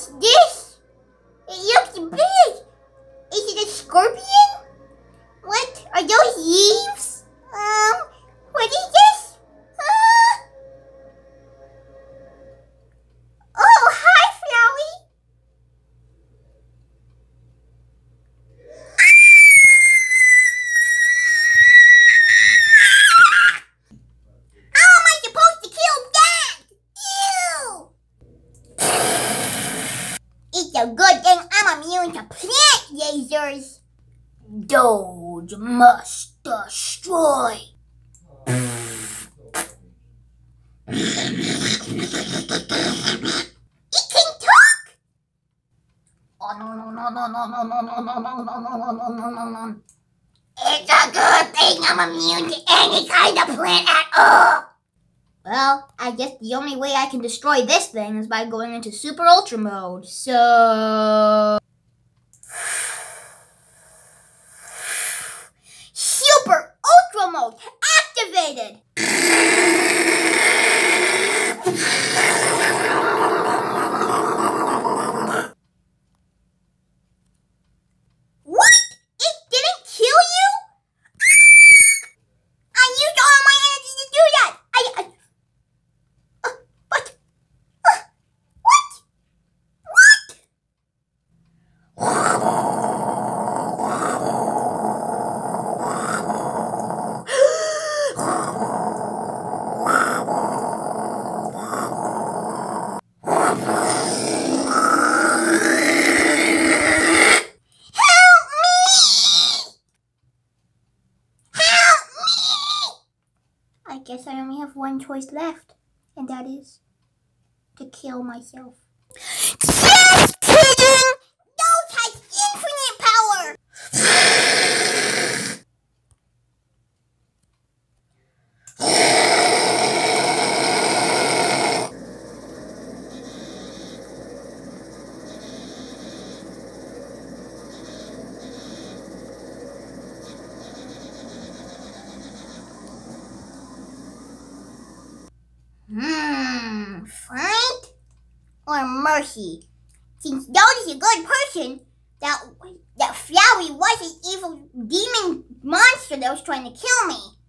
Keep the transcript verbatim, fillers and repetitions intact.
What's this? It looks big. Is it a scorpion? What? Are those leaves? Um, what is this? Uh... Oh, hi, Flowey. How am I supposed to kill that? Ew! It's a good thing I'm immune to plant lasers. Doge must destroy. It can talk? Oh no no no no no no no no no no no no no no no no. It's a good thing I'm immune to any kind of plant at all. Well, I guess the only way I can destroy this thing is by going into super ultra mode. So super ultra mode activated. What? It didn't kill you? I used all my energy to do that. I, I uh, but uh, what? I guess I only have one choice left, and that is to kill myself. Just kidding! Doge has infinite power! Hmm, Frank or Mercy? Since Doge is a good person, that that Flowey was an evil demon monster that was trying to kill me.